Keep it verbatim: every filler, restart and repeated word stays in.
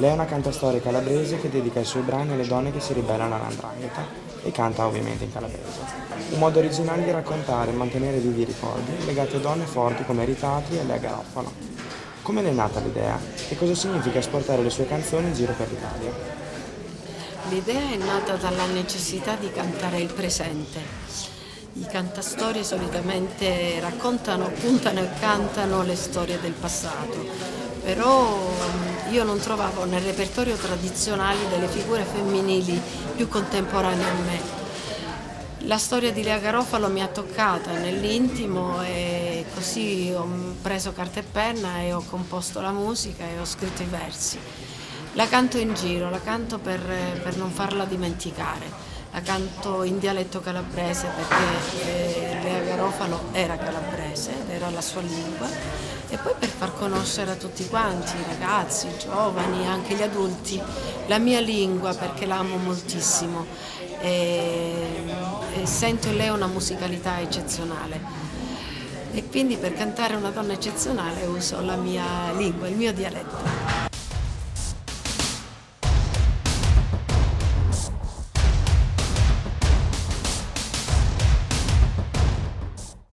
Lei è una cantastorie calabrese che dedica i suoi brani alle donne che si ribellano alla''ndrangheta e canta ovviamente in calabrese. Un modo originale di raccontare e mantenere vivi i ricordi legati a donne forti come Rita Atri e Lea Garofalo. Come le è nata l'idea e cosa significa esportare le sue canzoni in giro per l'Italia? L'idea è nata dalla necessità di cantare il presente. I cantastorie solitamente raccontano, puntano e cantano le storie del passato, però io non trovavo nel repertorio tradizionale delle figure femminili più contemporanee a me. La storia di Lea Garofalo mi ha toccata nell'intimo e così ho preso carta e penna e ho composto la musica e ho scritto i versi. La canto in giro, la canto per, per non farla dimenticare. La canto in dialetto calabrese perché eh, Lea Garofalo era calabrese ed era la sua lingua, e poi per far conoscere a tutti quanti, i ragazzi, i giovani, anche gli adulti, la mia lingua, perché la amo moltissimo e, e sento in lei una musicalità eccezionale, e quindi per cantare una donna eccezionale uso la mia lingua, il mio dialetto.